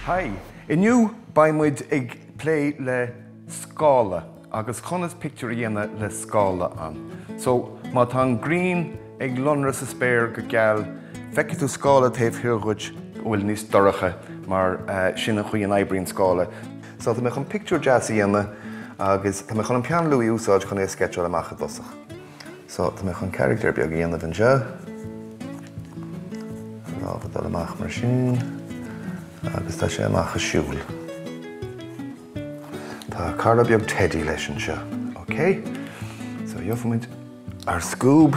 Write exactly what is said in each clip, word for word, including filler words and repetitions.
Hi, inniu baimmuid ag play le Scáile agus conas pictiúr dhéana le Scáile an. So, má tá green ag lonras a spéir go geall, feice tú Scáile taobh thuúid bhfuil níos doracha mar uh, sinna chuí an oibríonn Scáile. So, tá me chun pictiúr jazz dhéana agus tá me chun an pean luí úsáid chun é sketchol amach a dosach. So, tá me chun character beag dhéana bhain se. Lábh dal amach mar sin. Agus tá sé amach a siúil. Tá cara beag Teddy leis an seo. OK? So, dheoffamuid ar scoob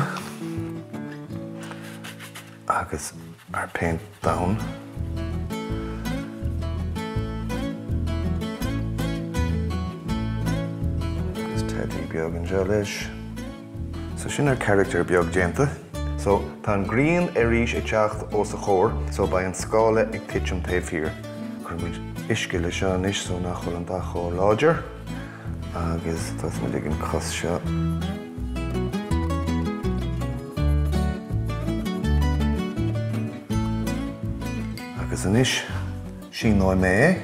agus ar paint down. Agus Teddy beag an seo leis. So, sin ar character beag déanta. So, tá an green ar ríis ag teacht os a chóir, so ba an Scáile ag titim taobh fhír. Churmuid isce le seo anois, so nach chfuil an dá chóir láidir. Agus tás muid ag an cos seo. Agus anois, sin nó mé.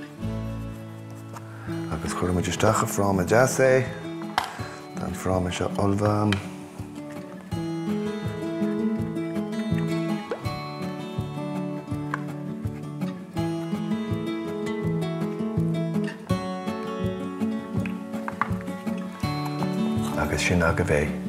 Agus churmuid isteach a frám a jazz é. Tá an frám a seo olbham. Agus sin aga bheith.